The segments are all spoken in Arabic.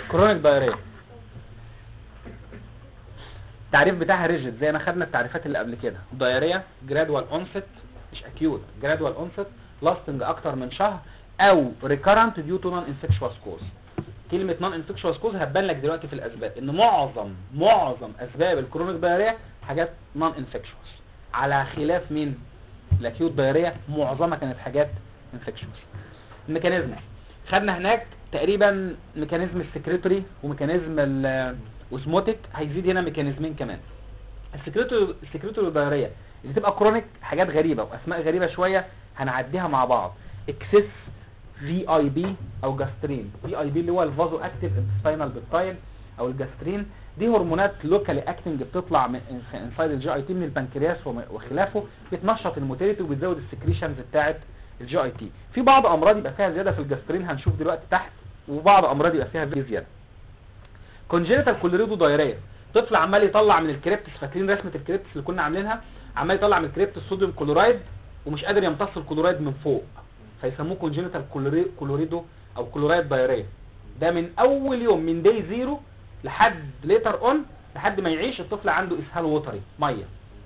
كرونيك دايريا التعريف بتاعها ريجيد زي ما خدنا التعريفات اللي قبل كده. دايريا جرادوال اونست، مش اكيوت، جرادوال اونست لاستنج اكتر من شهر، او ريكارنت ديو تو نون انفكشوس كوز. كلمه نون انفكشوس كوز هتبان لك دلوقتي في الاسباب، ان معظم اسباب الكرونيك دايريا حاجات نون انفكشوس، على خلاف مين؟ الاكيوت دايريا معظمها كانت حاجات انفكشوس. الميكانيزم خدنا هناك تقريبا ميكانيزم السكريتوري وميكانيزم الاوزموتيك، هيزيد هنا ميكانيزمين كمان. السكريتوري دايريا اللي تبقى كرونيك حاجات غريبه واسماء غريبه شويه هنعديها مع بعض. اكسس في اي بي او جاسترين. في اي بي اللي هو الفازو اكتيف انتستينال بيبتايد او الجاسترين، دي هرمونات لوكالي اكتنج بتطلع من انسايد الجي اي تي من البنكرياس وخلافه، بتنشط الموتيليتي وبتزود السكريشنز بتاعه الجي اي تي. في بعض امراض يبقى فيها زياده في الجاسترين هنشوف دلوقتي تحت، وبعض امراض يبقى فيها زياده. كونجينيتال كوليريدو دايريا، طفل عمال يطلع من الكريبتس، فاكرين رسمه الكريبتس اللي كنا عاملينها؟ عمال يطلع من الكريبتس صوديوم كلورايد ومش قادر يمتص الكلورايد من فوق، فيسموه كونجينيتال كولوريدو او كلورايد دايريا. ده من اول يوم من داي زيرو لحد ليتر اون، لحد ما يعيش الطفل عنده اسهال وتري ميه.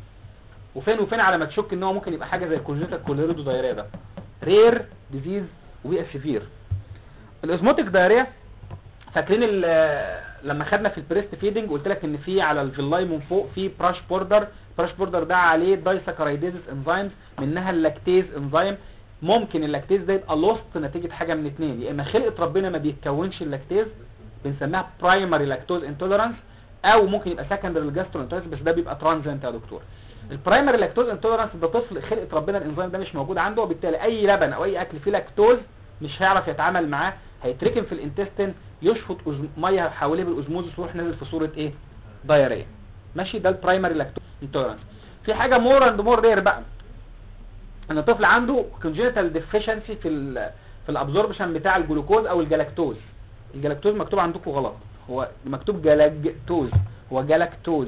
وفين وفين على ما تشك ان هو ممكن يبقى حاجه زي الكونجينيتال كولوريدو دايريا. ده رير ديزيز وبيبقى سيفير. الاسموتيك دايريا، فاكرين لما خدنا في البريست فيدنج قلت لك ان في على الفيلاي من فوق في براش بوردر، براش بوردر ده عليه دايساكرايديز انزيمز، منها اللاكتيز انزيم. ممكن اللاكتيز ده يبقى لوست نتيجه حاجه من اتنين، يا اما خلقه ربنا ما بيتكونش اللاكتيز بنسميها برايمري لاكتوز انتوليرانس، او ممكن يبقى سكندري الجاسترو انتوليرانس، بس ده بيبقى ترانزينت يا دكتور. البرايمري لاكتوز انتوليرانس ده طفل خلقه ربنا الانزيم ده مش موجود عنده، وبالتالي اي لبن او اي اكل فيه لاكتوز مش هيعرف يتعامل معاه، هيتركن في الانتستين، يشفط ميه حواليه بالاوزموزس ويروح نازل في صوره ايه؟ دايريا. ماشي، ده البرايمري لاكتوز انتوليرانس. في حاجه مور اند مور رير بقى، ان الطفل عنده كونجينيتال ديفيشنسي في الابزوربشن بتاع الجلوكوز او الجلاكتوز. الجلاكتوز مكتوب عندكم غلط، هو مكتوب جلاكتوز، هو جلاكتوز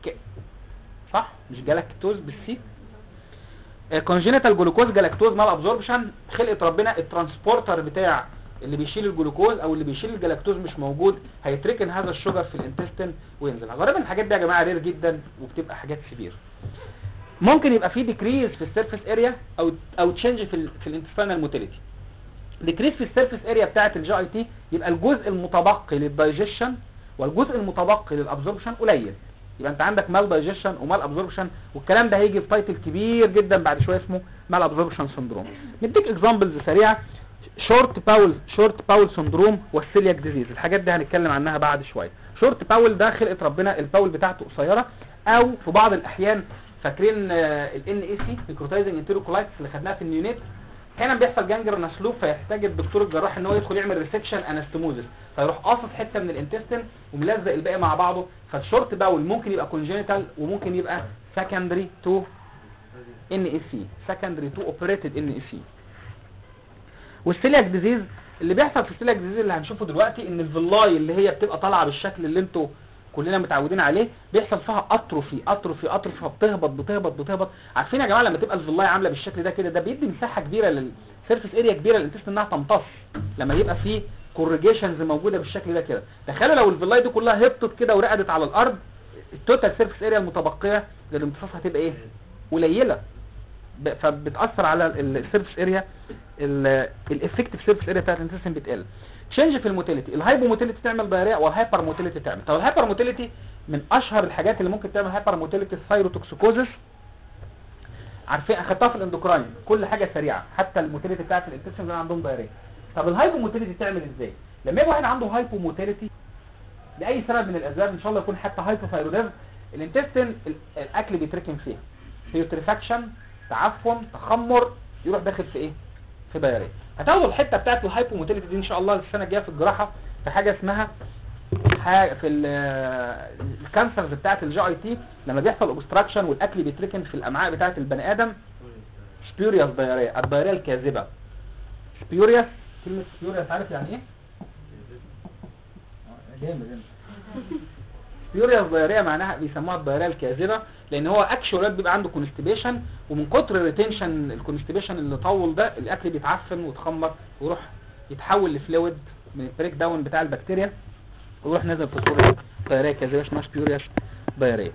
صح؟ مش جلاكتوز بالسي. الكونجينيتال جلوكوز جلاكتوز مال ابزوربشن، خلقه ربنا الترانسبورتر بتاع اللي بيشيل الجلوكوز او اللي بيشيل الجلاكتوز مش موجود، هيتركن هذا الشجر في الانتستين وينزل. غالبا الحاجات دي يا جماعه رير جدا وبتبقى حاجات سيفير. ممكن يبقى في ديكريز في السيرفيس اريا او تشينج في الانتستينال موتيليتي. ديكريز في السيرفيس اريا بتاعه الجي اي تي يبقى الجزء المتبقي للدايجيشن والجزء المتبقي للابزوربشن قليل، يبقى انت عندك مال دايجيشن ومال ابزوربشن، والكلام ده هيجي في تايتل كبير جدا بعد شويه اسمه مال ابزوربشن سندروم. نديك اكزامبلز سريعه. شورت باول سندروم والسيلياك ديزيز، الحاجات دي هنتكلم عنها بعد شويه. شورت باول ده خلقه ربنا الباول بتاعته قصيره، او في بعض الاحيان فاكرين الان اي سي نيكروتايزنج انتيروكولايتس اللي خدناها في النيونيت، هنا بيحصل جانجر مسلوب، فيحتاج الدكتور الجراح ان هو يدخل يعمل ريسكشن انستموزس، فيروح قاصص حته من الانتستين وملزق الباقي مع بعضه. فالشورت باول ممكن يبقى كونجينيتال وممكن يبقى سكندري تو ان اي سي، سكندري تو اوبريتد ان اي سي. والسيلياك ديزيز اللي بيحصل في السيلياك ديزيز اللي هنشوفه دلوقتي، ان الفيلاي اللي هي بتبقى طالعه بالشكل اللي انتوا كلنا متعودين عليه بيحصل فيها اتروفي، فبتهبط. عارفين يا جماعه لما تبقى الفيلاي عامله بالشكل ده كده، ده بيدي مساحه كبيره للسيرفيس اريا كبيره للانتستين انها تمتص، لما يبقى فيه كورجيشنز موجوده بالشكل ده كده. تخيلوا لو الفيلاي دي كلها هبطت كده ورقدت على الارض، التوتال سيرفيس اريا المتبقيه للامتصاص هتبقى ايه؟ قليله، فبتاثر على السيرفيس اريا، الافكتيف سيرفيس اريا بتاعت الانتستين بتقل. تشينج في الموتيليتي، الهايبو موتيليتي تعمل دايريا والهايبر موتيليتي تعمل. طب الهايبر موتيليتي من اشهر الحاجات اللي ممكن تعمل هايبر موتيليتي الثايروتوكسيكوزس، عارفين اخدتها في الاندوكراين، كل حاجه سريعه، حتى الموتيليتي بتاعت الانتستين اللي عندهم دايريا. طب الهايبو موتيليتي تعمل ازاي؟ لما يبقى واحد عنده هايبو موتيليتي لاي سبب من الاسباب، ان شاء الله يكون حتى هايبوثايروديزم، الانتستين الاكل بيتركن فيها، بيوتريفاكشن، تعفن، تخمر، يروح داخل في ايه؟ في دايريا. هتاخدوا الحته بتاعت الهايبو موتيليتي دي ان شاء الله السنه الجايه في الجراحه في حاجه اسمها في الكانسرز بتاعت الجي اي تي، لما بيحصل اوبستراكشن والاكل بيتركن في الامعاء بتاعت البني ادم، سبيوريوس دايريا، الدايريا الكاذبه. سبيوريوس، كلمه سبيوريوس عارف يعني ايه؟ جامد. سبيوريوس دايريا معناها بيسموها الدايريا الكاذبه، لان هو اكشوالات بيبقى عنده كونستيبيشن، ومن كتر الريتنشن الكونستيبيشن اللي طول ده الاكل بيتعفن ويتخمر ويروح يتحول لفلويد من البريك داون بتاع البكتيريا، ويروح نازل في صوره دايريه كاذبه اسمها سبيوريوس دايريه.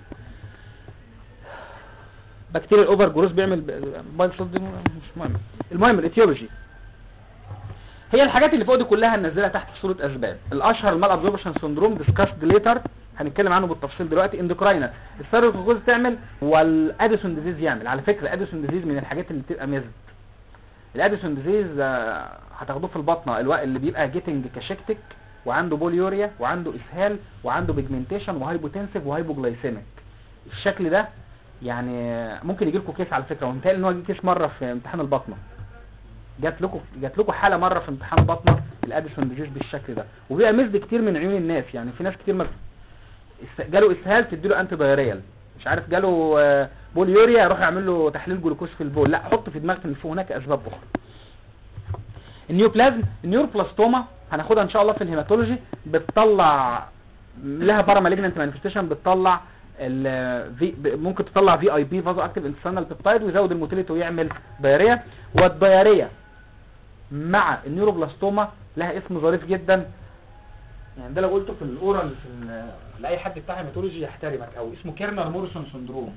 بكتيريا الاوفر جروث بيعمل بايل صوت، دي مش مهم. المهم الايتيولوجي هي الحاجات اللي فوق دي كلها ننزلها تحت صوره اسباب. الاشهر المال ابزوربشن سندروم ديسكاسد ليتر، هنتكلم عنه بالتفصيل دلوقتي. اندوكراينال الثيروكوكوز تعمل، والاديسون ديزيز يعمل. على فكره الاديسون ديزيز من الحاجات اللي بتبقى ميزد. الاديسون ديزيز هتاخدوه في البطنه، اللي بيبقى جيتنج كاشكتك وعنده بوليوريا وعنده اسهال وعنده بيجمنتيشن وهايبوتنسيف وهايبوجلايسيميك. الشكل ده يعني ممكن يجي لكم كيس على فكره، ومثال ان هو جه كيس مره في امتحان البطنه. جات لكم حاله مره في امتحان البطنه الاديسون ديزيز بالشكل ده، وبيبقى ميزد كتير من عيون الناس. يعني في ناس كتير جاله اسهال تديله انتي دايريال، مش عارف جاله بوليوريا يروح يعمل له تحليل جلوكوز في البول. لا، حط في دماغك ان في هناك اسباب اخرى. النيوبلازم، النيوروبلاستوما هناخدها ان شاء الله في الهيماتولوجي، بتطلع لها بارامالجنانت مانيفستيشن، بتطلع ممكن تطلع في اي بي فازو اكتيف انتستينال بيبتايد ويزود الموتيليتي ويعمل دايريا. والدايريا مع النيوروبلاستوما لها اسم ظريف جدا، يعني ده لو قلته في الاورال لاي حد بتاع هيماتولوجي يحترمك قوي، اسمه كيرنر موريسون سندروم.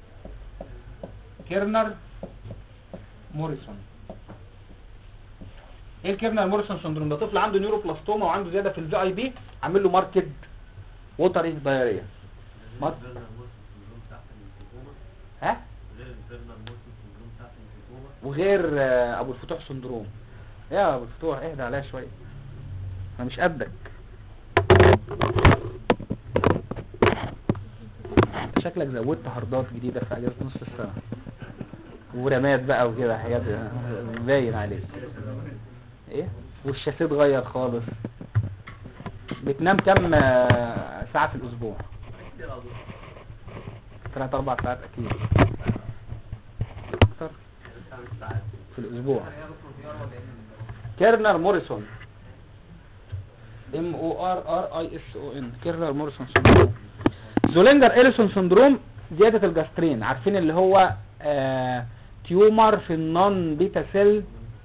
كيرنر موريسون. ايه الكيرنر موريسون سندروم ده؟ طفل عنده نيوروبلاستوما وعنده زياده في الفي اي بي، عامل له ماركت ووتري دايريا. ها؟ وغير ابو الفتوح سندروم. يا ابو الفتوح اهدى عليا شويه، انا مش قدك. شكلك زودت هاردات جديده في اجازه نص السنه ورمات بقى وكده، حاجات باين عليك. ايه؟ والشاسيه اتغير خالص. بتنام كام ساعه في الاسبوع؟ 3-4 ساعات اكيد. اكتر في الاسبوع. كيرنر موريسون، MORRISON، كيرنر موريسون سندروم. زولينجر إليسون سندروم، زيادة الجاسترين. عارفين اللي هو تيومر في النون بيتا سيل.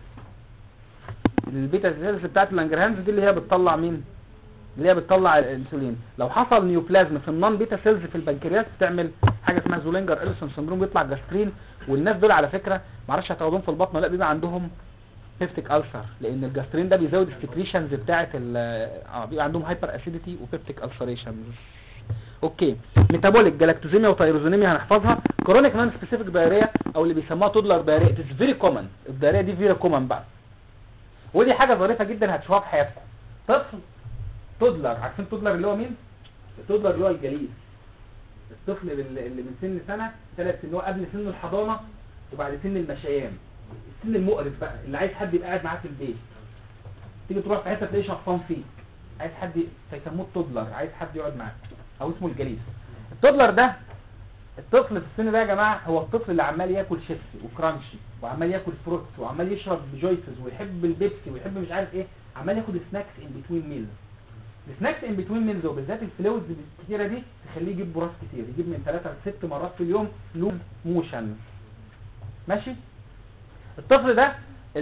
البيتا سيلز بتاعت اللانجرهانز دي اللي هي بتطلع مين؟ اللي هي بتطلع الانسولين. لو حصل نيوبلازم في النون بيتا سيلز في البنكرياس بتعمل حاجه اسمها زولينجر إليسون سندروم، بيطلع جاسترين. والناس دول على فكره معرفش هتاخدوهم في البطن لا، بيبقى عندهم بيبتيك ألسر، لان الجاسترين ده بيزود السكريشنز بتاعه بيبقى عندهم هايبر اسيديتي وبيبتيك ألسريشنز. اوكي. ميتابوليك جلاكتوزيميا وتايروزينيميا هنحفظها. كرونيك نون سبيسيفيك دايريا او اللي بيسموها تودلر دايريا، اتس فيري كومن. الدايريا دي فيري كومن بقى، ودي حاجه ظريفه جدا هتشوفها في حياتكم. طفل تودلر، عارفين تودلر اللي هو مين؟ التودلر اللي هو الجليد، الطفل اللي من سن سنه 3 سنين، هو قبل سن الحضانه وبعد سن المشيان، السن المقرف بقى اللي عايز حد يبقى قاعد معاه في البيت. تيجي تروح في حته تلاقيه شخصان فيك، عايز حد فيسموه التودلر، عايز حد يقعد معاه، او اسمه الجليد. التودلر ده، الطفل في السن ده يا جماعه هو الطفل اللي عمال ياكل شيبسي وكرانشي وعمال ياكل فروتس وعمال يشرب جويسز ويحب البيبسي ويحب مش عارف ايه، عمال ياخد سناكس ان بتوين ميلز. السناكس ان بتوين ميلز وبالذات الفلويدز الكتيره دي تخليه يجيب براس كتير، يجيب من 3 ل6 مرات في اليوم لوز موشن. ماشي؟ الطفل ده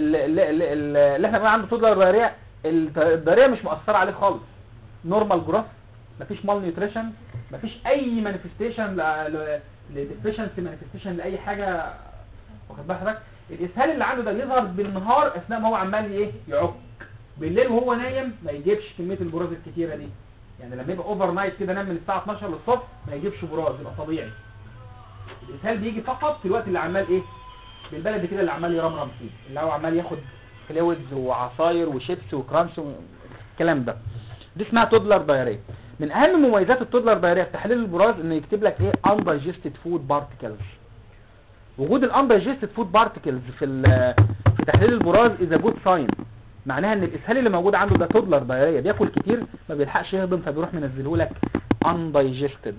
اللي احنا بنقول عنده تودلر دايريا، الدايريا مش مؤثره عليه خالص، نورمال جروث، مفيش مال نيوتريشن، مفيش اي مانيفستيشن لديفيشنسي مانيفستيشن لاي حاجه، واخد بال حضرتك؟ الاسهال اللي عنده ده يظهر بالنهار اثناء ما هو عمال ايه يعك، بالليل وهو نايم ما يجيبش كميه البراز الكتيره دي. يعني لما يبقى اوفر نايت كده نام من الساعه 12 للصبح ما يجيبش براز، يبقى طبيعي. الاسهال بيجي فقط في الوقت اللي عمال ايه بالبلد كده، اللي عمال يرمرم فيه، اللي هو عمال ياخد فلويدز وعصاير وشيبس وكرانش والكلام ده. دي اسمها تودلر دايريا. من اهم مميزات التودلر دايريا في تحليل البراز انه يكتب لك ايه undigested food particles. وجود undigested food particles في تحليل البراز is a good sign، معناها ان الاسهال اللي موجود عنده ده تودلر دايريا، بياكل كتير ما بيلحقش يهضم فبيروح منزله لك undigested.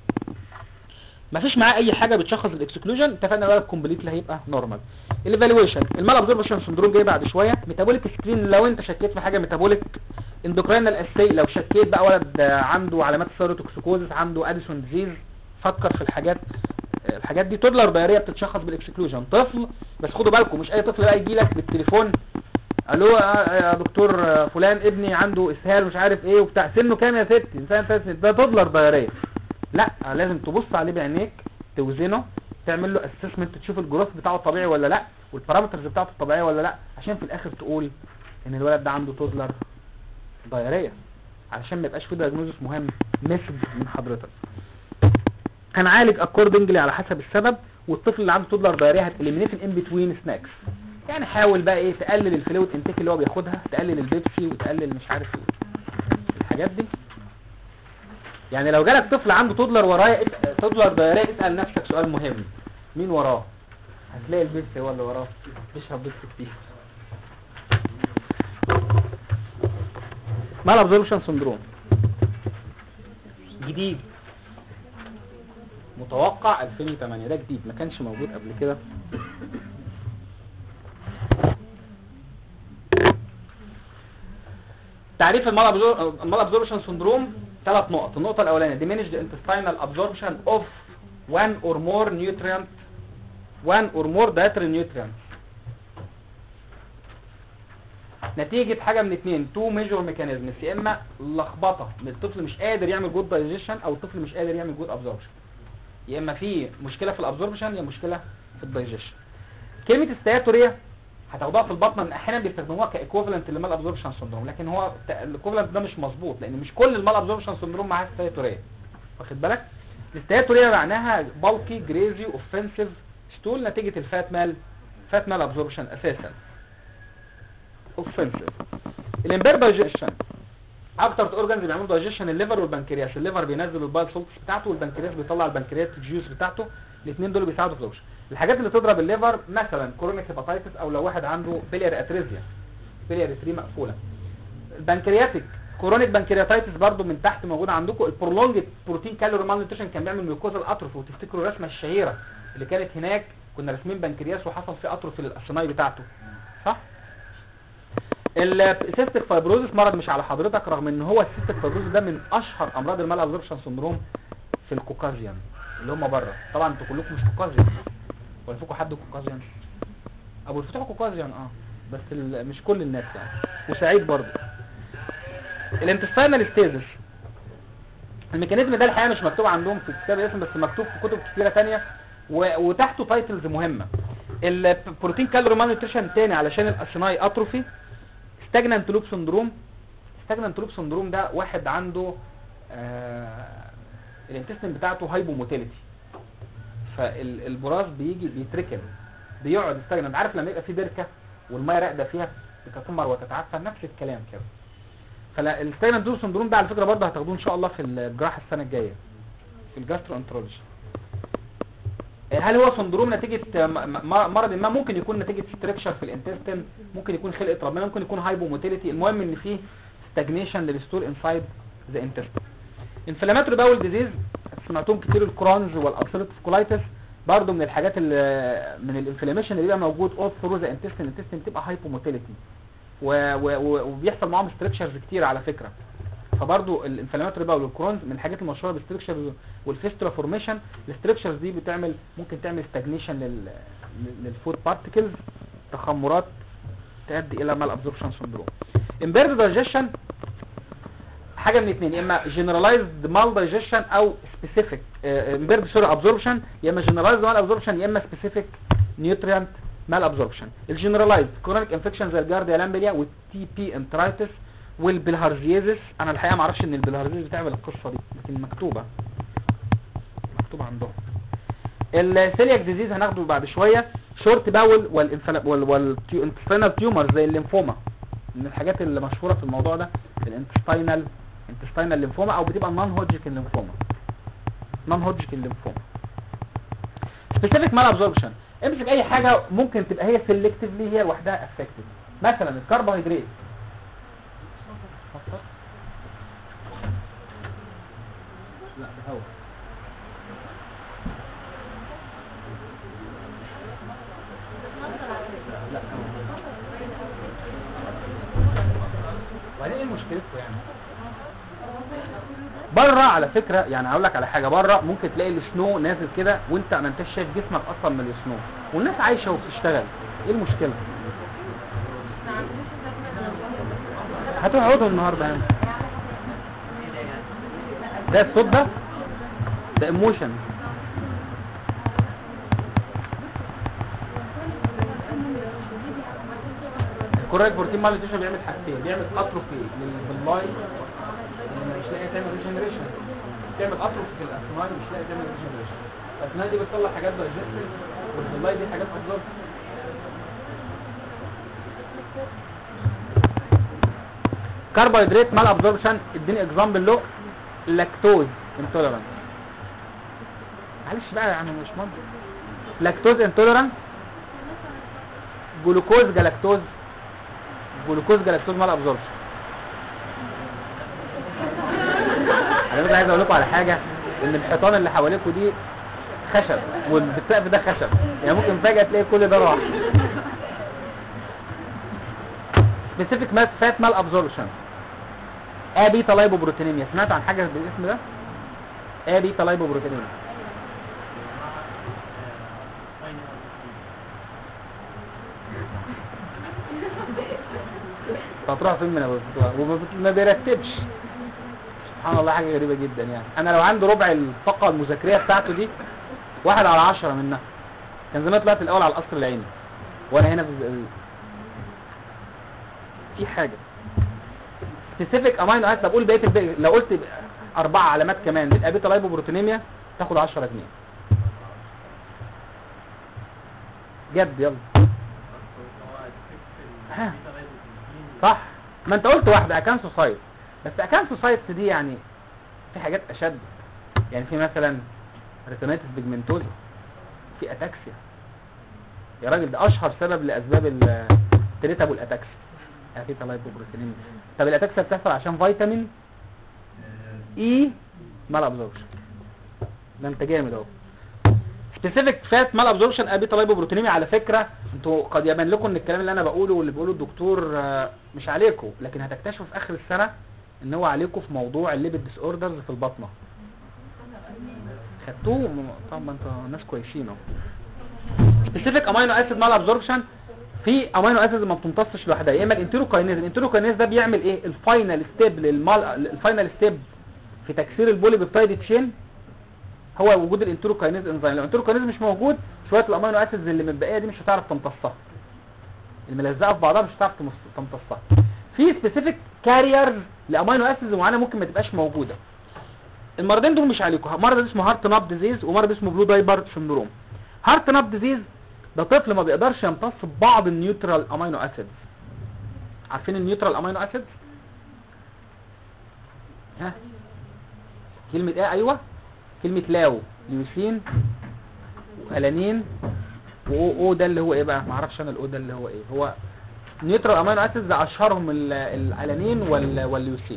مفيش معاه اي حاجه بتشخص الاكسكلوجن، اتفقنا بقى الكومبليت هيبقى نورمال. الايفالويشن، المال ابزوربشن سندروم جاي بعد شويه. ميتابوليك سكرين لو انت شكيت في حاجه ميتابوليك. اندوكراينال اساي لو شكيت بقى ولد عنده علامات السيروتوكسيكوزس، عنده اديسون ديزيز، فكر في الحاجات دي. تودلر دايريا بتتشخص بالاكسكلوجن. طفل بس خدوا بالكم مش اي طفل بقى يجي لك بالتليفون الو يا دكتور فلان ابني عنده اسهال مش عارف ايه وبتاع، سنه كام يا ستي؟ ده تودلر دايريه. لا لازم تبص عليه بعينيك، توزنه، تعمل له اسسمنت، تشوف الجروث بتاعه طبيعي ولا لا، والبارامترز بتاعته طبيعيه ولا لا، عشان في الاخر تقول ان الولد ده عنده تودلر دايريه، علشان ما يبقاش في دايجنوزس مهم مسد من حضرتك. هنعالج اكوردنجلي على حسب السبب، والطفل اللي عنده تودلر دايريه هتاليمينيت ان بتوين سناكس. يعني حاول بقى ايه، تقلل الفلويد انتيك اللي هو بياخدها، تقلل البيبسي وتقلل مش عارف ايه الحاجات دي. يعني لو جالك طفل عنده تودلر دايريه، اسال نفسك سؤال مهم، مين وراه؟ هتلاقي البيبسي هو اللي وراه، بيشرب بيبسي كتير. مال ابزوربشن سندروم جديد متوقع 2008، ده جديد ما كانش موجود قبل كده. تعريف المال ابزوربشن سندروم 3 نقط. النقطه الاولانيه diminished intestinal absorption of one or more dietary nutrients نتيجه حاجه من اتنين، تو ميجور ميكانيزمز، يا اما لخبطه من الطفل مش قادر يعمل جود دايجيشن، او الطفل مش قادر يعمل جود ابزوربشن، يا اما في مشكله في الابزوربشن يا مشكله في الدايجيشن. كلمه استياتوريا هتاخدوها في البطنه، من احيانا بيستخدموها كايكوفالنت للمال ابزوربشن سندروم، لكن هو الايكوفالنت ده مش مظبوط، لان مش كل المال ابزوربشن سندروم معاه استياتوريا، واخد بالك؟ الاستياتوريا معناها بالكي جريزي اوفنسيف ستول نتيجه الفات مال ابزوربشن اساسا اوفنسيف. الامبير دايجيشن اكتر اورجانز بيعملوا دايجيشن الليفر والبنكرياس. الليفر بينزل البايل سولتس بتاعته، والبنكرياس بيطلع البنكرياتيك جيوس بتاعته، الاثنين دول بيساعدوا في الابزوربشن. الحاجات اللي تضرب الليفر مثلا كورونيك هيباتايتس، او لو واحد عنده بيلياري اتريزيا، بيلياري 3 مقفوله. البنكرياتيك كورونيك بنكرياتايتس برضو من تحت موجوده عندكم. البرولونج بروتين كالوري مال نيوتريشن كان بيعمل ميوكوزال اتروفي، وتفتكروا الرسمه الشهيره اللي كانت هناك كنا راسمين بنكرياس وحصل فيه اتروفي للاسناي بتاعته، صح؟ السيستيك فايبروزس مرض مش على حضرتك، رغم ان هو السيستيك فايبروزس ده من اشهر امراض المال ابزوربشن سندروم في الكوكازيان اللي هم بره. طبعا انتوا كلكم مش كوكازيان، ولا فيكم حد كوكازيان؟ ابو الفتوح كوكازيان بس مش كل الناس يعني، وسعيد برضه. الانتستينال ستيزس الميكانيزم ده الحقيقه مش مكتوب عندهم في كتاب الاسم، بس مكتوب في كتب كتيره ثانيه وتحته تايتلز مهمه. البروتين كالوري مال نيوتريشن تاني علشان الاسناي اتروفي. ستاجنانت لوب سندروم ده واحد عنده الانتستين بتاعته هايبوموتيليتي، فالبراز بيجي بيتركب بيقعد ستاجنانت. عارف لما يبقى في بركه والميه راقده فيها بتتمر وتتعفن، نفس الكلام كده. فالستاجنانت لوب سندروم ده على فكره برضه هتاخدوه ان شاء الله في الجراحه السنه الجايه في الجاستروانترولوجي. هل هو سندروم نتيجه مرض ما؟ ممكن يكون نتيجه ستركشر في الانتستين، ممكن يكون خلقه ربنا، ممكن يكون هايبوموتيليتي. المهم ان فيه ستاجنيشن للستول انسايد ذا انتستين. انفلاماتوري باول ديزيز سمعتهم كتير، الكرونز والالسيريتيف كولايتس برضه من الحاجات من الانفلاميشن اللي بيبقى موجود اول ثرو ذا انتستين. الانتستين بتبقى هايبوموتيليتي وبيحصل معاهم ستركشرز كتير على فكره. فبرضه الانفلاماتوري باول والكرونز من الحاجات المشهوره بالستركشرز والفيستولا فورميشن. الستركشرز دي ممكن تعمل ستاجنيشن للفود بارتكلز، تخمرات تؤدي الى مال ابزوربشن سندروم. امبيرد دايجيشن حاجه من اثنين، يا اما جنرالايزد مال دايجيشن او سبيسيفيك امبيرد ابزوربشن، يا اما جنرالايزد مال ابزوربشن يا اما سبيسيفيك نيوتريانت مال ابزوربشن. الجنرالايزد كرونيك انفكشن زي الجارديا لامبليا والتي بي انترايتس والبلهارزيزس. انا الحقيقه ما اعرفش ان البلهارزيزس بتعمل القصه دي، لكن مكتوبه عندهم. السيلياك ديزيز هناخده بعد شويه. شورت باول والانتستينال تيومر زي الليمفوما من الحاجات اللي مشهوره في الموضوع ده. الانتستينال ليمفوما، او بتبقى نون هوجكن ليمفوما. سبيسيفيك مال ابزوربشن، امسك اي حاجه ممكن تبقى هي سيلكتيفلي هي لوحدها افكتد. مثلا الكربوهيدرات، لا ده هو لا وبعدين ايه مشكلته يعني؟ بره على فكره يعني هقول لك على حاجه، بره ممكن تلاقي السنو نازل كده وانت ما انتش شايف جسمك اصلا من السنو، والناس عايشه وبتشتغل. ايه المشكله؟ هتروح عودهم النهارده يعني. ده الصوت ده ايموشن. الكوريك بروتين مالتيشن بيعمل حاجتين، بيعمل اتروفي لللاي مش لاقي تعمل ريجنريشن، بيعمل اتروفي في الاسنان مش لاقي تعمل ريجنريشن. الاسنان دي بتطلع حاجات دايجستيف واللاي دي حاجات افضل. كربوهيدرات مال ابزوربشن، اديني اكزامبل له. لاكتوز انتوليرانس، معلش بقى يعني مش منطق. لاكتوز انتوليرانس، جلوكوز جلاكتوز، جلوكوز جلاكتوز مال ابزوربشن. انا بس عايز اقول لكم على حاجه، ان الحيطان اللي حواليكم دي خشب والسقف ده خشب، يعني ممكن فجاه تلاقي كل ده راح. سبيسيفيك فات مال ابزوربشن، ابيتا لايبوبروتينيميا. سمعت عن حاجه بالاسم ده؟ ابيتا لايبوبروتينيميا. هتروح فين من ابو وما بيرتبش. سبحان الله، حاجه غريبه جدا يعني. انا لو عندي ربع الطاقه المذاكريه بتاعته دي 1/10 منها، كان زمان طلعت الاول على القصر العيني وانا هنا في حاجه سبيسيفيك امينو اسيد. بقول بقيه الباقي، لو قلت 4 علامات كمان للابيتا لايبوبروتينيميا تاخد 10 جنيه جد. يلا ها صح، ما انت قلت واحده اكانسوسايت، بس اكانسوسايت دي يعني في حاجات اشد، يعني في مثلا ريتينايتس بيجمنتوزا، في اتاكسيا يا راجل، ده اشهر سبب لاسباب التريتابل اتاكسيا ابيتا لايبوبروتينيميا. طب الاتاكسيا بتحصل عشان فيتامين اي مال ابزوربشن. ده انت جامد اهو. سبيسيفيك فات مال ابزوربشن ابيتا لايبوبروتينيميا. على فكره انتوا قد يبان لكم ان الكلام اللي انا بقوله واللي بيقوله الدكتور مش عليكم، لكن هتكتشفوا في اخر السنه ان هو عليكم في موضوع الليبيد ديس اوردرز في البطنه. خدتوه طبعا، انتوا ناس كويسين اهو. سبيسيفيك امينو اسيد مال ابزوربشن، في امينو اسيد ما بتمتصش لوحدها، يا اما الانتيروكاينيز. الانتيروكاينيز ده بيعمل ايه؟ الفاينل ستيب الفاينل ستيب في تكسير البوليبيبتايد تشين هو وجود الانتيروكاينيز انزيم. لو الانتيروكاينيز مش موجود، شويه الامينو اسيدز اللي متبقيه دي مش هتعرف تمتصها، الملزقه في بعضها مش هتعرف تمتصها. في سبيسيفيك كاريرز لامينو اسيدز معينه ممكن ما تبقاش موجوده. المرضين دول مش عليكم. مرض اسمه هارت ناب ديزيز ومرض اسمه بلو دايبر سندروم. هارت ناب ديزيز ده طفل ما بيقدرش يمتص بعض النيوترال امينو اسيدز. عارفين النيوترال امينو اسيدز؟ ها كلمه ايه؟ ايوه كلمه لاو، ليوسين والانين او ده اللي هو ايه بقى؟ ما اعرفش انا الاو ده اللي هو ايه. هو نيوترال امينو اسيدز اشهرهم الالانين والليوسين.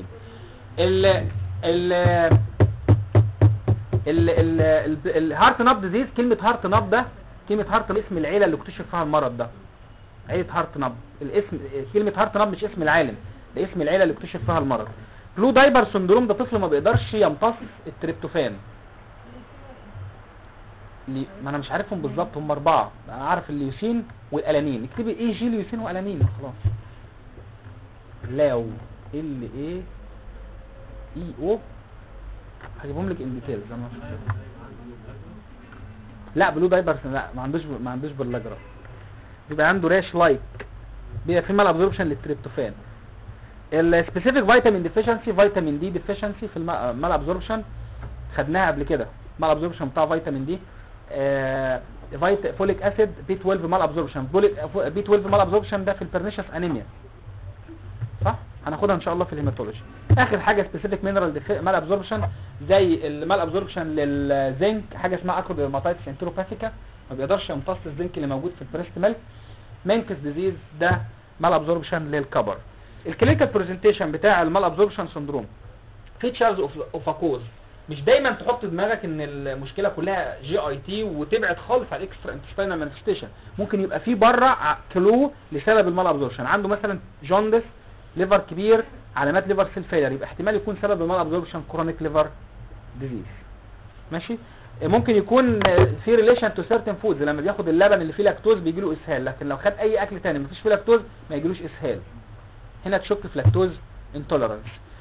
الهارت ناب ديزيز، كلمه هارت ناب ده كلمه هارت اسم العيله اللي اكتشف فيها المرض ده، عيله هارت ناب. الاسم كلمه هارت ناب مش اسم العالم، ده اسم العيله اللي اكتشف فيها المرض. بلو دايبر سندروم ده طفل ما بيقدرش يمتص التريبتوفان. ما انا مش عارفهم بالظبط، هم 4. انا عارف الليوسين والالانين. اكتبي اي جي ليوسين والانين خلاص. لاو ال اي اي او هجيبهم لك ان ديتيلز. لا بلو دايبرز لا، ما عندوش باللاجرا، بيبقى عنده راش لايك، بيبقى في مال ابزوربشن للتريبتوفان. السبيسيفيك فيتامين ديفيشنسي، فيتامين دي ديفيشنسي في المال ابزوربشن خدناها قبل كده. مال ابزوربشن بتاع فيتامين دي فوليك اسيد، بي 12 مال ابزوربشن. بي 12 مال ابزوربشن ده في البرنيشس انيميا صح؟ هناخدها ان شاء الله في الهيماتولوجي. اخر حاجه سبيسيفيك مينرال مال ابزوربشن زي المال ابزوربشن للزنك، حاجه اسمها اكروديرماتايتس انتروباثيكا، ما بيقدرش يمتص الزنك اللي موجود في البريست ميلك. مانكس ديزيز ده مال ابزوربشن للكبر. الكلينيكال برزنتيشن بتاع المال ابزوربشن سندروم، فيتشرز اوف اكوز. مش دايما تحط دماغك ان المشكله كلها جي اي تي وتبعد خالص على الاكسترا انتستينال مانيفستيشن. ممكن يبقى في بره كلو لسبب المال ابزوربشن. عنده مثلا جوندس، ليفر كبير، علامات ليفر سيل فيلر، يبقى احتمال يكون سبب المال ابزوربشن كرونيك ليفر ديزيز. ماشي. ممكن يكون في ريليشن تو سيرتن فودز، لما بياخد اللبن اللي فيه لاكتوز بيجي له اسهال، لكن لو خد اي اكل ثاني مفيش فيه لاكتوز ما يجيلوش اسهال. هنا تشك في لاكتوز انتوليرانس.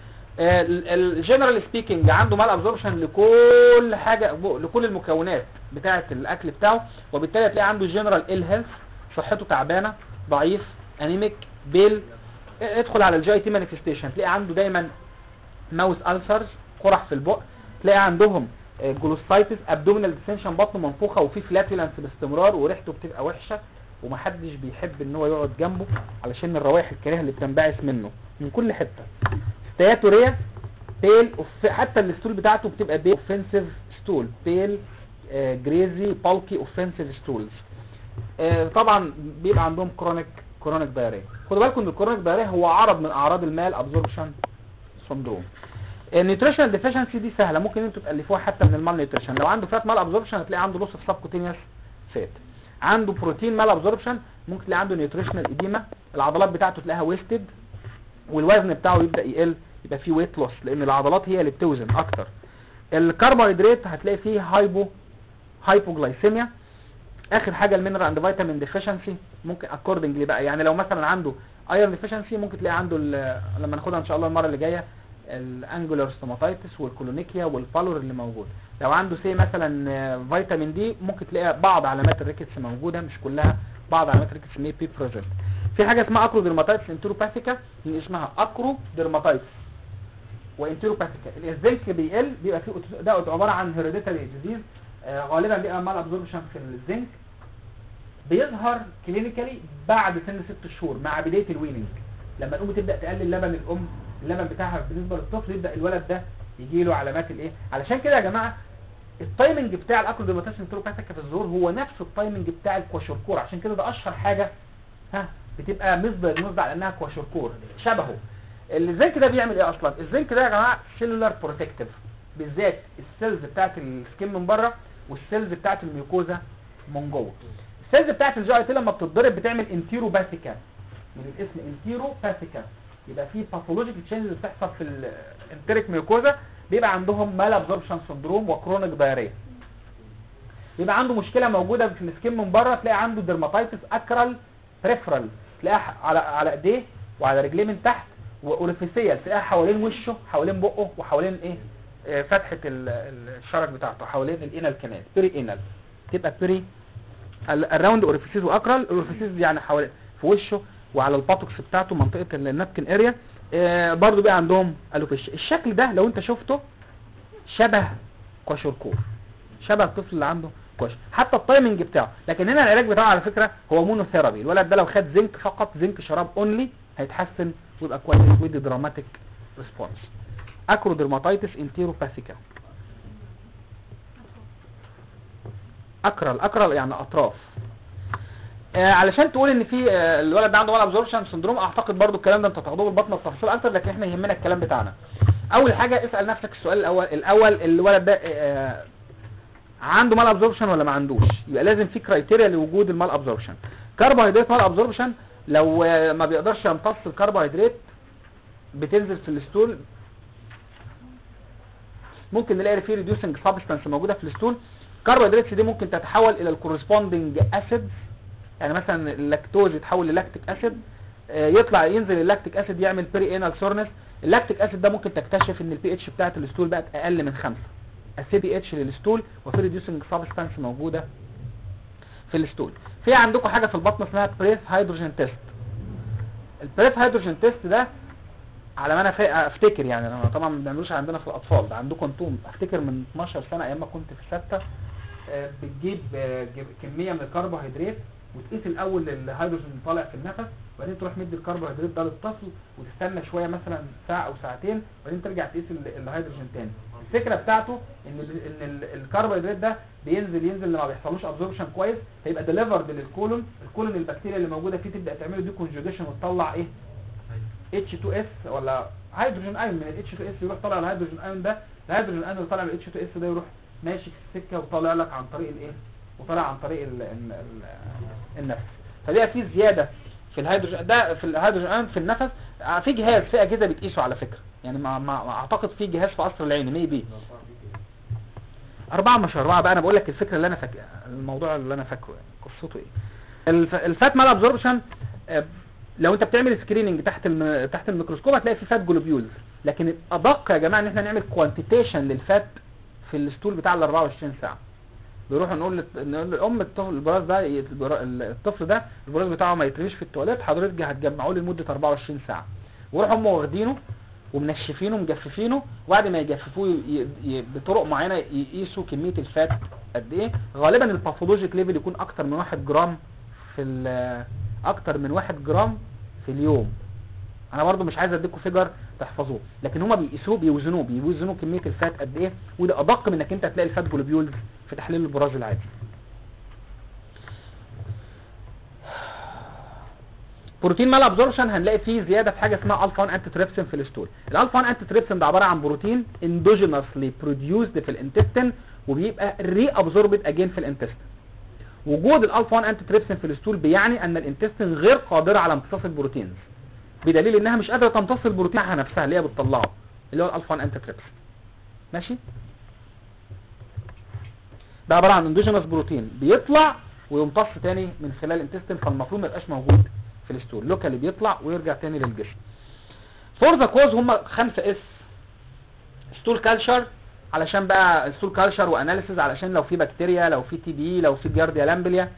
الجنرال سبيكينج عنده مال ابزوربشن لكل حاجه، لكل المكونات بتاعه الاكل بتاعه، وبالتالي هتلاقي عنده جنرال ال هيلث، صحته تعبانه، ضعيف، انيميك، بيل. ادخل على الجي تي مانيفستيشن تلاقي عنده دايما ماوث ألسرز، قرح في البق، تلاقي عندهم جلوستايتس، ابدومينال ديسنشن، بطن منفوخه وفي فلاتولانس باستمرار وريحته بتبقى وحشه ومحدش بيحب ان هو يقعد جنبه علشان الروائح الكريهه اللي بتنبعث منه من كل حته. ستياتوريا، بيل حتى الستول بتاعته بتبقى بيل اوفنسيف ستول، بيل جريزي بالكي اوفنسيف ستولز. طبعا بيبقى عندهم كرونيك دايريا. خدوا بالكم ان الكرونيك دايريا هو عرض من اعراض المال ابزوربشن سندروم. النيوتريشنال ديفيشنسي دي سهله، ممكن انتوا تالفوها حتى من المال نيوتريشن. لو عنده فات مال ابزوربشن هتلاقي عنده لوس اوف سبكوتينيوس فات. عنده بروتين مال ابزوربشن ممكن تلاقي عنده نيوتريشنال اديما، العضلات بتاعته تلاقيها ويستد والوزن بتاعه يبدا يقل، يبقى فيه ويت لوس لان العضلات هي اللي بتوزن اكتر. الكربوهيدرات هتلاقي فيه هايبوجلايسيميا. اخر حاجه المينرال اند فيتامين ديفيشنسي ممكن اكوردنجلي بقى، يعني لو مثلا عنده ايرون ديفيشنسي ممكن تلاقي عنده لما ناخدها ان شاء الله المره اللي جايه الانجولار ستوماتايتس والكولونيكيا والبالور اللي موجود. لو عنده سي مثلا فيتامين دي ممكن تلاقي بعض علامات الريكتس موجوده، مش كلها، بعض علامات الريكتس مي بي بريزنت. في حاجه اسمها اكرو ديرماتايتس انتروباثيكا، اللي اسمها اكرو ديرماتايتس وانتروباثيكا. الزنك بيقل، بيبقى فيه ده عباره عن هيريديتاري ديزيز، غالبا بيبقى مال ابزوربشن في الزنك، بيظهر كلينيكالي بعد سن 6 شهور مع بدايه الويننج. لما الام تبدا تقلل لبن الام، اللبن بتاعها بالنسبه للطفل، يبدا الولد ده يجي له علامات الايه. علشان كده يا جماعه التايمنج بتاع الاكرو ديرماتايتس انتروباثيكا في الظهور هو نفس التايمنج بتاع الكواشوركور، عشان كده ده اشهر حاجه بتبقى مصدر على انها كواشوركور شبهه. الزنك ده بيعمل ايه اصلا؟ الزنك ده يا جماعه سيلولار بروتكتيف، بالذات السيلز بتاعت السكين من بره والسيلز بتاعت الميوكوزا من جوه. السيلز بتاعت الجي اي تي لما بتتضرب بتعمل انتيروباثيكا، من الاسم انتيروباثيكا، يبقى في باثولوجيكال تشينجز بتحصل في الانتريك ميوكوزا، بيبقى عندهم مال ابزوربشن سندروم وكرونيك دايريا. يبقى عنده مشكله موجوده في السكين من بره، تلاقي عنده ديرماتايتس اكرال بريفرال، تلاقيها على ايديه وعلى رجليه من تحت، واوريفيسيال تلاقيها حوالين وشه، حوالين بقه، وحوالين فتحه الشرج بتاعته، حوالين الانال كانال، بيري انال، تبقى بيري الراوند اوريفيسيز واكرال. الاوريفيسيز يعني حوالين في وشه وعلى الباتوكس بتاعته، منطقه النابكن اريا. برضو بقى عندهم الوبيش. الشكل ده لو انت شفته شبه كواشوركور، شبه الطفل اللي عنده كواشور، حتى التايمنج بتاعه. لكن هنا العلاج بتاعه على فكره هو مونوثيرابي. الولد ده لو خد زنك فقط، زنك شراب اونلي، هيتحسن ويبقى كويس ويدي دراماتيك ريسبونس. اكرو ديرماتايتس انتيروباثيكا. اكرال يعني اطراف. علشان تقول ان في الولد ده عنده مال ابزوربشن سندروم، اعتقد برضو الكلام ده انت تاخدوه بالبطن بتفاصيل اكتر، لكن احنا يهمنا الكلام بتاعنا. اول حاجه اسال نفسك السؤال الاول الولد ده عنده مال ابزوربشن ولا ما عندوش؟ يبقى لازم في كرايتيريا لوجود المال ابزوربشن. كربوهيدرات مال ابزوربشن، لو ما بيقدرش يمتص الكربوهيدرات بتنزل في الستول، ممكن نلاقي في ريديوسنج سبستانس موجوده في الستول. الكربوهيدرات دي ممكن تتحول الى الكورسبوندنج اسيد، يعني مثلا اللاكتوز يتحول للاكتيك اسيد، ينزل اللاكتيك اسيد يعمل بيري انال سورنس. اللاكتيك اسيد ده ممكن تكتشف ان البي اتش بتاعت الستول بقت اقل من 5، اسي بي اتش للستول، وفي ريديوسنج سبستانس موجوده في الستول. في عندكم حاجه في البطن اسمها بريس هيدروجين تيست. البريس هيدروجين تيست ده على ما انا افتكر، يعني انا طبعا ما بنعملوش عندنا في الاطفال، ده عندكم انتم، افتكر من 12 سنه ايام ما كنت في 6، بتجيب كميه من الكربوهيدرات وتقيس الاول الهيدروجين طالع في النفس، وبعدين تروح مدي الكربوهيدرات ده للطفل وتستنى شويه مثلا ساعه او ساعتين، وبعدين ترجع تقيس الهيدروجين تاني. الفكره بتاعته ان الكربوهيدرات ده بينزل لما بيحصلوش ابزوربشن كويس، هيبقى ديليفرد للكولون. الكولون البكتيريا اللي موجوده فيه تبدا تعمل دي كونجوجيشن وتطلع H2S ولا هيدروجين ايون، من ال H2S يروح طالع الهيدروجين ايون ده، الهيدروجين ايون اللي طالع من ال H2S ده يروح ماشي في السكه وطالع لك عن طريق وطالع عن طريق النفس. فده في زياده في الهيدروجين ده، في الهيدروجين ايون في النفس. في جهاز، في اجهزه بتقيسه على فكره، يعني ما اعتقد في جهاز في قصر العيني ميبي 4 مش 4 بقى. انا بقول لك الفكره اللي انا فاكرها، الموضوع اللي انا فاكره يعني قصته ايه. الفات مال ابزوربشن لو انت بتعمل سكريننج تحت الميكروسكوب هتلاقي في فات جلوبيولز، لكن الادق يا جماعه ان احنا نعمل كوانتيتيشن للفات في الستول بتاع ال 24 ساعه. بنروح نقول للام البراز ده الطفل ده البراز بتاعه ما يترميش في التواليت، حضرتك هتجمعوه لمده 24 ساعه، ويروحوا هم واخدينه ومنشفينه ومجففينه، وبعد ما يجففوه بطرق معينه يقيسوا كميه الفات قد ايه. غالبا الباثولوجيك ليفل يكون اكتر من 1 جرام اكتر من 1 جرام في اليوم. انا برضو مش عايز اديكم فيجر تحفظوه، لكن هما بيقيسوه بيوزنوا كميه الفات قد ايه، وده ادق من انك انت تلاقي الفات جلوبيولز في تحليل البراز العادي. بروتين مال ابزوربشن هنلاقي فيه زياده في حاجه اسمها الفا 1 انتي تريبسين في الستول. الالفا 1 انتي تريبسين ده عباره عن بروتين اندوجينوسلي بروديوسد في الانتستين، وبيبقى ري ابزوربد اجين في الانتستين. وجود الالفا 1 انتي تريبسين في الستول بيعني ان الانتستين غير قادره على امتصاص البروتينز، بدليل انها مش قادره تمتص البروتين نفسها اللي هي بتطلعه، اللي هو الالفا 1 انتي تريبسين. ماشي، ده عباره عن اندوجينوس بروتين بيطلع ويمتص تاني من خلال الانتستين، فالمفروض ما يبقاش موجود في الستول، لوكالي بيطلع ويرجع تاني للجسم. فور ذا كوز هم 5 اس. ستول كالشر علشان بقى ستول كالشر واناليسيز علشان لو في بكتيريا، لو في تي بي، لو في جارديا لامبليا.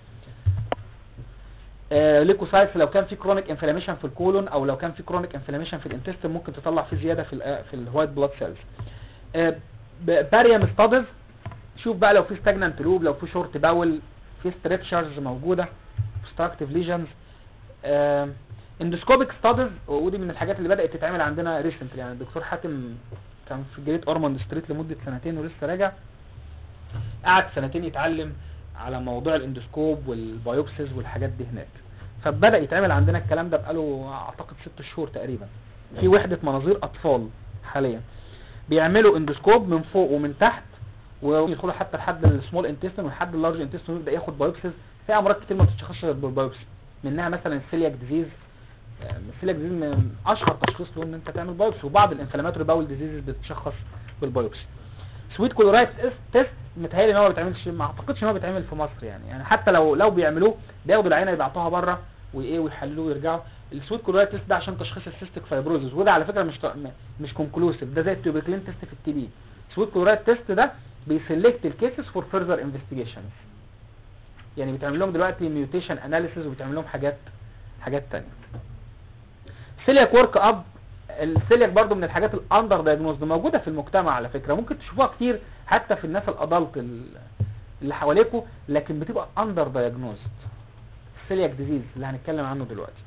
ليكوسايتس لو كان في كرونيك انفلاميشن في الكولون، او لو كان في كرونيك انفلاميشن في الانتستين ممكن تطلع فيه زياده في الوايت بلاد سيلز. باريام ستادز، شوف بقى لو في ستاجنانت لوب، لو في شورت باول، في ستريتشرز موجوده، obstructive ليجنز. اندوسكوبيك ستادز، ودي من الحاجات اللي بدات تتعمل عندنا ريسنتلي، يعني الدكتور حاتم كان في جريت اورموند ستريت لمده 2 ولسه راجع، قعد 2 يتعلم على موضوع الاندوسكوب والبايوبسيز والحاجات دي هناك، فبدا يتعمل عندنا الكلام ده بقاله اعتقد 6 شهور تقريبا. في وحده مناظير اطفال حاليا بيعملوا اندوسكوب من فوق ومن تحت، ويدخلوا حتى لحد السمول انتستين ولحد اللارج انتستين، ويبدا ياخد بايوبسيز. في امراض كتير ما بتتشخصش غير بالبايوبسي، منها مثلا السيلياك ديزيز. السيلياك ديزيز من اشهر تشخيص له ان انت تعمل بايوبسي، وبعض الانفلاماتوري باول ديزيز بتتشخص بالبايوبسي. سويت كلورايد تيست متهيألي ان هو ما بيتعملش، ما اعتقدش ان هو بيتعمل في مصر يعني حتى لو بيعملوه بياخدوا العينه يبعتوها بره ويحللوه ويرجعوا. السويت كلورايد تيست ده عشان تشخيص السيستيك فايبروزس، وده على فكره مش كونكلوسيف، ده زي التوبيكلين تيست في التي بي. سويت كلورايد تيست ده بيسلكت الكيسز فور فيرذر انفستيجيشنز، يعني بيتعمل لهم دلوقتي ميوتيشن اناليسيز وبيتعمل لهم حاجات ثانيه. سيلياك ورك اب، السيلياك برضو من الحاجات الاندر دايجنوزد موجوده في المجتمع على فكره، ممكن تشوفوها كتير حتى في الناس الادلت اللي حواليكوا، لكن بتبقى اندر دايجنوزد. السيلياك ديزيز اللي هنتكلم عنه دلوقتي.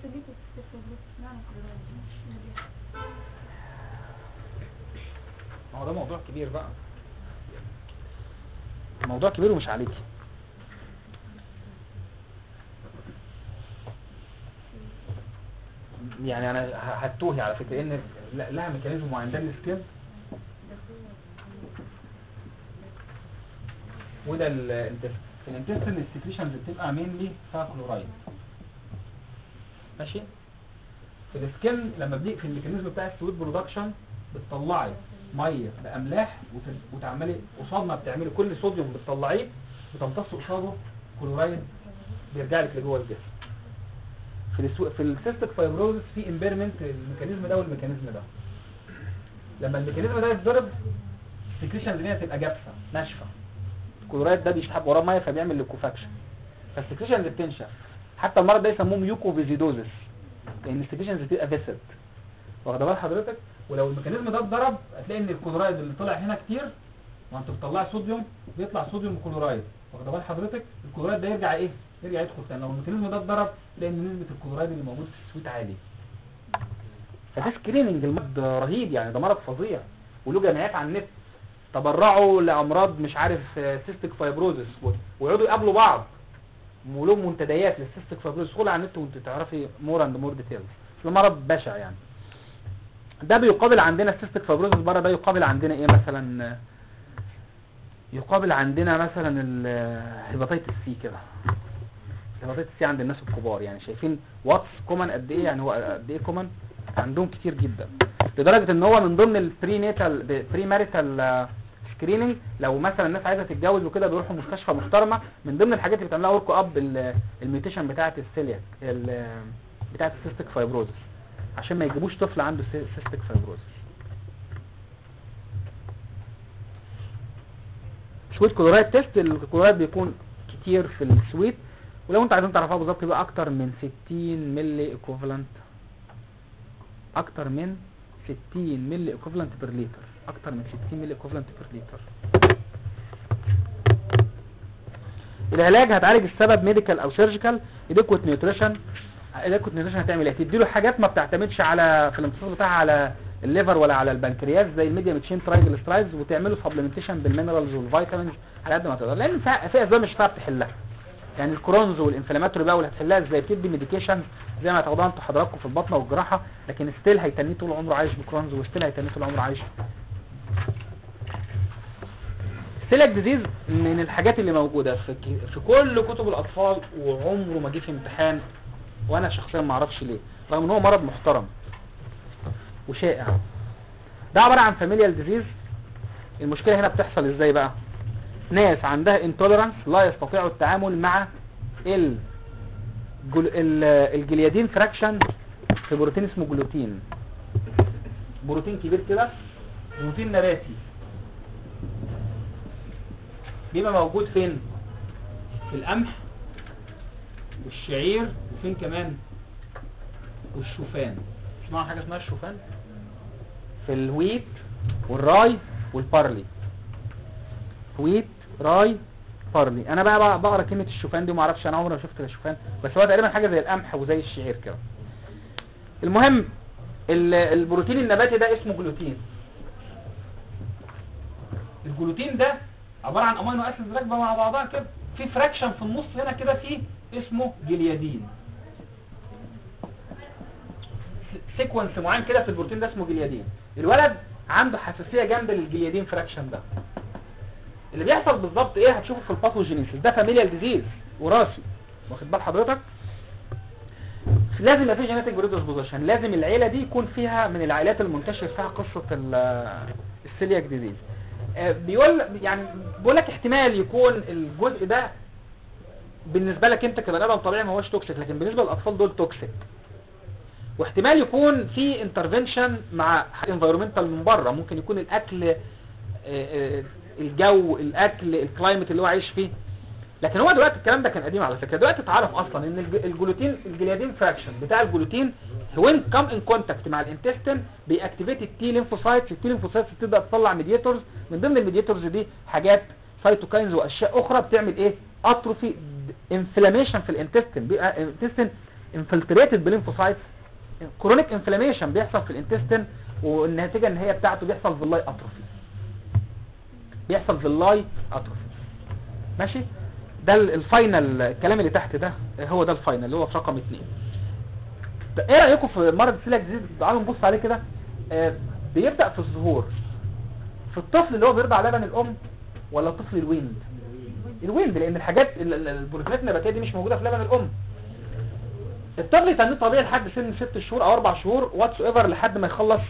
هو ده موضوع كبير بقى، موضوع كبير ومش عليكي. يعني انا هتوهي على فكره ان لها ميكانيزم معين. ده السكين وده الانتستين. السكريشنز بتبقى مينلي فيها كلورايد. ماشي. في السكين لما في الميكانيزم بتاع السويت برودكشن بتطلعي ميه باملاح وتعملي قصاد ما بتعملي كل صوديوم بتطلعيه بتمتص قصاده كلورايد بيرجع لك لجوه الجسم. في السيستيك فايبروزس في امبيرمنت الميكانيزم ده والميكانيزم ده. لما الميكانيزم ده يتضرب السكريشنز دي هتبقى جافه ناشفه، الكلورايد ده بيسحب وراه ميه فبيعمل ليكوفاكشن، فالسكريشنز بتنشف. حتى المرض ده يسموه ميوكوفيزيدوزس لان السكريشنز بتبقى فيسد، واخد بال حضرتك. ولو الميكانيزم ده اتضرب هتلاقي ان الكلورايد اللي طلع هنا كتير، وانت بتطلع صوديوم بيطلع صوديوم وكلورايد، واخد بال حضرتك. الكلورايد ده يرجع يرجع يدخل تاني. لو الميكانيزم ده اتضرب تلاقي ان نسبه الكلورايد اللي موجود في السويت عالي. فده سكريننج المرض رهيب يعني، ده مرض فظيع وله جمعيات على النت تبرعوا لامراض مش عارف سيستيك فايبروزس، ويقعدوا يقابلوا بعض ولهم منتديات للسيستيك فايبروزس. ادخلي على النت وانت تعرفي مور اند مور ديتيلز. المرض بشع يعني. ده بيقابل عندنا السيستيك فايبروزس بره، ده يقابل عندنا ايه مثلا؟ يقابل عندنا مثلا الهيباتيتس سي كده. الهيباتيتس سي عند الناس الكبار يعني شايفين واتس كومن قد ايه، يعني هو قد ايه كومن عندهم كتير جدا، لدرجه ان هو من ضمن البري ماريتال سكريننج. لو مثلا الناس عايزه تتجوز وكده بيروحوا مستشفى محترمه، من ضمن الحاجات اللي بتعملها ورك اب الميوتيشن بتاعه السيلياك بتاعه السيستيك فايبروزس عشان ما يجيبوش طفل عنده سيستيك فايبروزس. سويت كلورايد تيست، الكلورايد بيكون كتير في السويت، ولو انتوا عايزين تعرفوها بالظبط يبقى اكتر من 60 ملي ايكوفالنت، اكتر من 60 ملي ايكوفالنت بير لتر، اكتر من 60 ملي ايكوفالنت بير لتر. العلاج هتعالج السبب ميديكال او سيرجيكال. اديكوت نيوتريشن، اديكوت نيوتريشن هتعمل ايه؟ تديله حاجات ما بتعتمدش على في الامتصاص بتاعها على الليفر ولا على البنكرياس زي الميديم تشين ترايجليسرايدز، وتعمله سبلمنتيشن بالمينرالز والفيتامينز على قد ما تقدر، لان في اسباب مش هتعرف تحلها. يعني الكرونز والانفلاماتوري بقى، واللي هتحلها ازاي؟ بتدي ميديكيشن زي ما هتاخدوها انتوا حضراتكم في البطنه والجراحه، لكن ستيل هيتنيه طول عمره عايش بكرونز، وستيل هيتنيه طول عمره عايش. سيلياك ديزيز من الحاجات اللي موجوده في كل كتب الاطفال، وعمره ما جه في امتحان، وانا شخصيا ما اعرفش ليه، رغم ان هو مرض محترم وشائع. ده عباره عن فاميليال ديزيز. المشكله هنا بتحصل ازاي بقى؟ ناس عندها انتوليرانس، لا يستطيعوا التعامل مع الجليادين فراكشن في بروتين اسمه جلوتين، بروتين كبير كده، بروتين نباتي، بيبقى موجود فين؟ في القمح والشعير، وفين كمان؟ والشوفان. اسمعوا حاجه اسمها الشوفان؟ في الويت والراي والبارلي. ويت، راي، بارلي. انا بقى بقرا كلمه الشوفان دي وما اعرفش، انا عمري ما شفت الشوفان، بس هو تقريبا حاجه زي القمح وزي الشعير كده. المهم البروتين النباتي ده اسمه جلوتين. الجلوتين ده عباره عن امينو اسيدز راكبه مع بعضها كده، في فراكشن في النص هنا كده فيه اسمه جليادين، سيكونس معين كده في البروتين ده اسمه جليادين. الولد عنده حساسيه جامده للجليادين فراكشن ده. اللي بيحصل بالظبط ايه؟ هتشوفه في الباثوجينيسيس. ده فاميليال ديزيز وراثي، واخد بال حضرتك؟ لازم يبقى في جينيتك بريدسبوزيشن، لازم العيله دي يكون فيها من العائلات المنتشر فيها قصه السيلياك ديزيز. بيقول لك احتمال يكون الجزء ده بالنسبه لك انت كبني ادم طبيعي ما هوش توكسيك، لكن بالنسبه للاطفال دول توكسيك. واحتمال يكون في انترفنشن مع انفايرمنتال من بره، ممكن يكون الاكل، الجو، الاكل، الكلايمت اللي هو عايش فيه. لكن هو دلوقتي الكلام ده كان قديم على فكره، دلوقتي اتعرف اصلا ان الجليادين فراكشن بتاع الجلوتين وين كام ان كونتاكت مع الانتستين بيأكتيفيت التي ليمفوسايتس. التي ليمفوسايتس تبدا تطلع ميدياتورز، من ضمن الميدياتورز دي حاجات سايتوكاينز واشياء اخرى بتعمل ايه؟ اتروفي، انفلاميشن في الانتستين، بيبقى الانتستين انفلتريتد بالليمفوسايتس، كرونيك انفلاميشن بيحصل في الانتستين، والنتيجه ان هي بتاعته بيحصل فيلاي اتروفي، بيحصل فيلاي اتروفي. ماشي؟ ده الفاينل، الكلام اللي تحت ده هو ده الفاينل اللي هو في رقم 2. ايه رايكم في مرض السيلياك ديزيز؟ تعالوا نبص عليه كده. بيبدا في الظهور في الطفل اللي هو بيرضع لبن الام، ولا الطفل الويند؟ الويند، لان الحاجات البروتينات النباتيه دي مش موجوده في لبن الام. الطفل يتنيه طبيعي لحد سن 6 شهور او 4 شهور واتس ايفر، لحد ما يخلص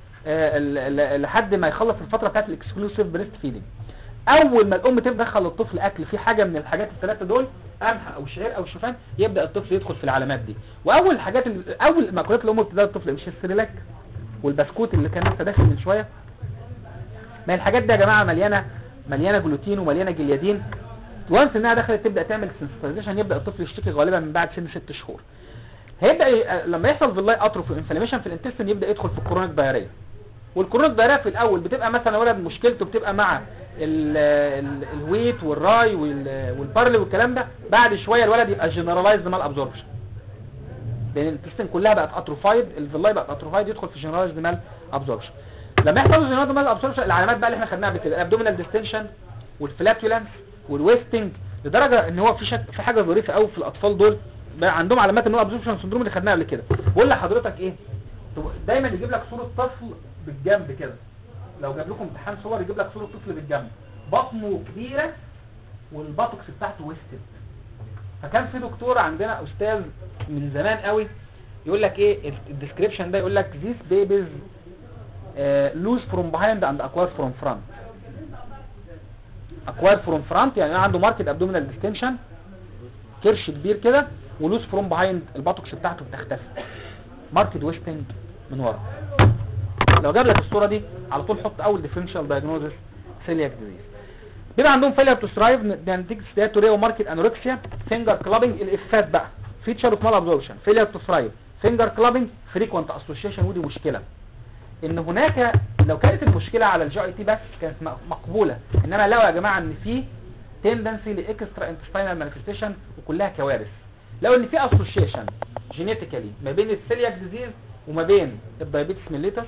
الفتره بتاعت الاكسكلوسيف بريست فيدنج. اول ما الام تدخل الطفل اكل فيه حاجه من الحاجات الثلاثه دول، قمح او شعير او شوفان، يبدا الطفل يدخل في العلامات دي. واول حاجات اول مأكولات الام بتديها الطفل مش السيريلاك والبسكوت اللي كان لسه داخل من شويه. ما الحاجات دي يا جماعه مليانه جلوتين ومليانه جليادين. وانس انها دخلت تبدا تعمل سنسيتايزيشن، يبدا الطفل يشتكي غالبا من بعد سن 6 شهور. هيبدا لما يحصل فيلاي اتروفي وانفلاميشن في الانتستين، يبدا يدخل في الكرونيك دايريه. والكرونيك دايريه في الاول بتبقى مثلا ولد مشكلته بتبقى مع الويت والراي والبارلي والكلام ده. بعد شويه الولد يبقى جنرالايزد مال ابزوربشن، لان الانتستين كلها بقت اتروفايد، الفيلاي بقت اتروفايد، يدخل في جنرالايزد مال ابزوربشن. لما يحصل جنرالايزد مال ابزوربشن، العلامات بقى اللي احنا خدناها قبل كده، الابدومينال ديستنشن والفلاتولنس والويستنج، لدرجه ان هو في حاجه ظريفه قوي في الاطفال دول بقى عندهم علامات ان هو ابزوربشن سندروم اللي خدناها قبل كده. بقول لحضرتك ايه، دايما يجيب لك صوره طفل بالجنب كده، لو جاب لكم امتحان صور يجيب لك صوره طفل بالجنب، بطنه كبيره والباتوكس بتاعته ويستد. فكان في دكتور عندنا استاذ من زمان قوي يقول لك ايه الديسكريبشن ده، يقول لك these babies lose from behind and acquire from front. acquire from front يعني عنده marked abdominal distension كرش كبير كده ولوس فروم بيهايند، الباتوكس بتاعته بتختفي، ماركت ويستنج من ورا. لو جاب لك الصوره دي على طول حط اول ديفرنشال دايجنوزس سيلياك ديزيز. بيبقى عندهم فيلير تو سترايف، دانتيك ستاتوريا وماركت انوركسيا، فينجر كلابنج. الافات بقى فيتشر اوف مال ابزوربشن، فيلير تو سترايف، فينجر كلابنج، فريكوانت اسوشيشن. ودي مشكله، ان هناك لو كانت المشكله على الجي اي تي بس كانت مقبوله، انما لو يا جماعه ان في تندنسي لاكسترا انتستينال مانيفستيشن وكلها كوارث. لو ان في اسوشيشن جينيتيكالي ما بين السيلياك ديزيز وما بين الدايابيتس ميليتس،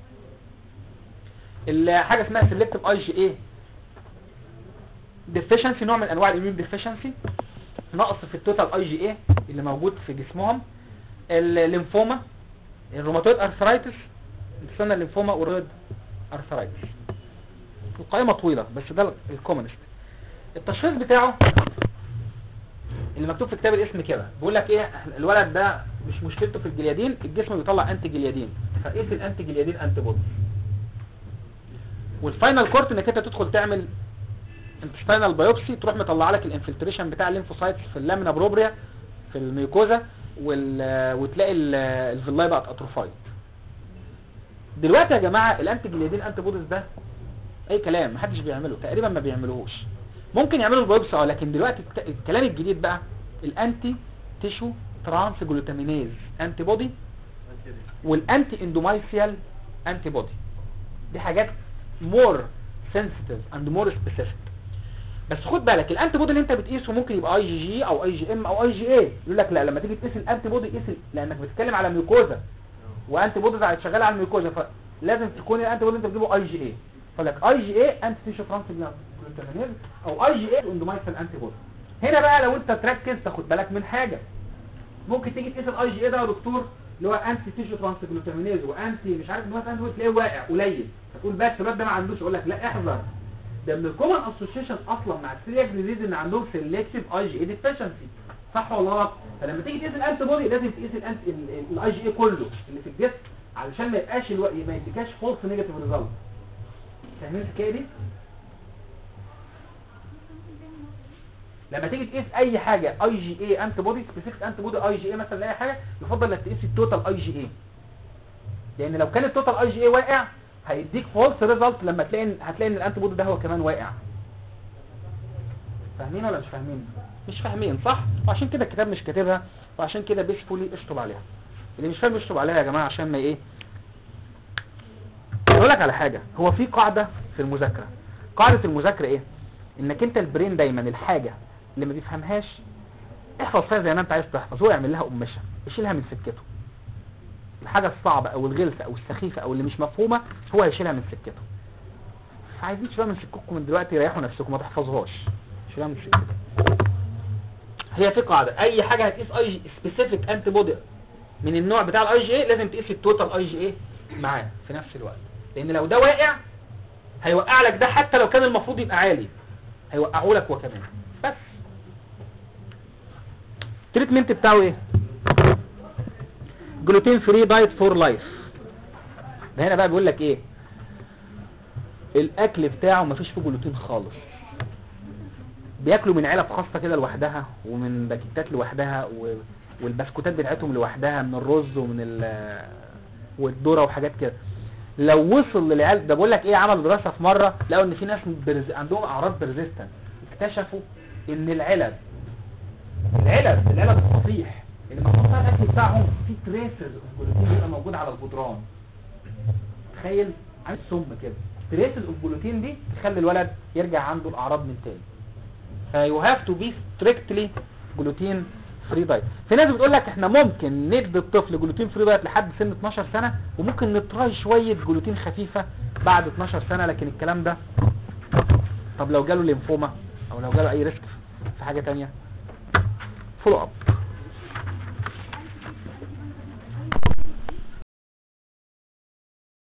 حاجه اسمها سيلكتيف اي جي اي ديفيشنسي، نوع من انواع الاميون ديفيشنسي، نقص في التوتال اي جي اي اللي موجود في جسمهم، الليمفوما، الروماتويد ارثرايتس، السنه الليمفوما والروماتويد ارثرايتس. القائمه طويله بس ده الكومنست. التشخيص بتاعه اللي مكتوب في كتاب الاسم كده، بيقول لك ايه، الولد ده مش مشكلته في الجليادين، الجسم بيطلع انتي جليادين، فقيس الانتي جليادين انتي بودي. والفاينل كورت انك انت تدخل تعمل انتستينال بايوبسي، تروح مطلع لك الانفلتريشن بتاع الليمفوسايتس في اللامينا بروبريا في الميوكوزا، وتلاقي الفيلاي بقت اتروفايد. دلوقتي يا جماعه الانتي جليادين انتي بوديز ده اي كلام، محدش بيعمله تقريبا، ما بيعملوهوش. ممكن يعملوا البايوبسي لكن دلوقتي الكلام الجديد بقى الانتي تيشو ترانس جلوتامينيز انتي بودي والانتي اندومايسيال انتي بودي. دي حاجات مور سنسيتيف اند مور سبيسيفيك. بس خد بالك الانتي بودي اللي انت بتقيسه ممكن يبقى اي جي جي او اي جي ام او اي جي اي. يقول لك لا، لما تيجي تقيس الانتي بودي قيس، لانك بتتكلم على ميوكوزا وانتي بودي شغاله على الميوكوزا، فلازم تكون الانتي بودي اللي انت بتجيبه اي جي اي. فقال لك اي جي اي انتي تيشو ترانس جلوتامينيز او اي جي اي اندومايسيال انتي بودي. هنا بقى لو انت تركز تاخد بالك من حاجه، ممكن تيجي تقيس الاي جي اي ده يا دكتور اللي هو انتي تيشو ترانس جلوتامينيز وانتي مش عارف مثلا انت تلاقيه واقع قليل، فتقول بس الواد ده ما عندوش. اقول لك لا، احذر، ده من الكومن اسوشيشن اصلا مع السيلياك ديزيز ان عندهم سيلكتيف اي جي اي ديفيشنسي، صح ولا غلط؟ فلما تيجي تقيس الانتي بودي لازم تقيس الاي جي اي كله اللي في الجسم علشان ما يبقاش ما يديكاش فولس نيجاتيف ريزلت. فاهمين الحكايه دي؟ لما تيجي تقيس اي حاجه اي جي اي انتي بودي سبيسيفيك انتي بودي اي جي اي مثلا اي حاجه، يفضل انك تقيس التوتال اي جي اي، لان لو كان التوتال اي جي اي واقع هيديك فولس ريزلت لما هتلاقي ان الانتي بودي ده هو كمان واقع. فاهمين ولا مش فاهمين؟ مش فاهمين صح؟ وعشان كده الكتاب مش كاتبها، وعشان كده بيسفولي اشطب عليها. اللي مش فاهم اشطب عليها يا جماعه عشان ما ايه. اقول لك على حاجه، هو في قاعده في المذاكره، قاعده المذاكره ايه؟ انك انت البرين دايما الحاجه اللي ما بيفهمهاش احفظ فيها زي ما انت عايز تحفظ، هو يعمل لها قماشه يشيلها من سكته. الحاجه الصعبه او الغلسه او السخيفه او اللي مش مفهومه هو هيشيلها من سكته. فعايزين تشيلها من سكتكم من دلوقتي، ريحوا نفسكم ما تحفظوهاش، شيلها من سكتكم. هي في قاعده، اي حاجه هتقيس اي جي سبيسيفيك انتي بودي من النوع بتاع الاي جي اي لازم تقيس التوتال اي جي اي معاه في نفس الوقت، لان لو ده واقع هيوقع لك ده حتى لو كان المفروض يبقى عالي، هيوقعه لك هو كمان. بس التريتمنت بتاعه ايه؟ جلوتين فري دايت فور لايف. ده هنا بقى بيقول لك ايه؟ الاكل بتاعه مفيش فيه جلوتين خالص، بياكلوا من علب خاصه كده لوحدها ومن باكيتات لوحدها والبسكوتات بتاعتهم لوحدها من الرز ومن والذره وحاجات كده. لو وصل للعيال ده بقول لك ايه، عملوا دراسه في مره لقوا ان في ناس عندهم اعراض بريزيستنت، اكتشفوا ان العلب الصفيح اللي محطوط فيها الاكل بتاعهم في تريسز اوف جلوتين بيبقى موجود على الجدران. تخيل عامل سم كده، تريسز اوف جلوتين دي تخلي الولد يرجع عنده الاعراض من تاني. فيو هاف تو بي ستريكتلي جلوتين فري دايت. في ناس بتقول لك احنا ممكن ندي الطفل جلوتين فري دايت لحد سن 12 سنه وممكن نتراي شويه جلوتين خفيفه بعد 12 سنه، لكن الكلام ده طب لو جاله ليمفوما او لو جاله اي ريسك في حاجه ثانيه فولو اب.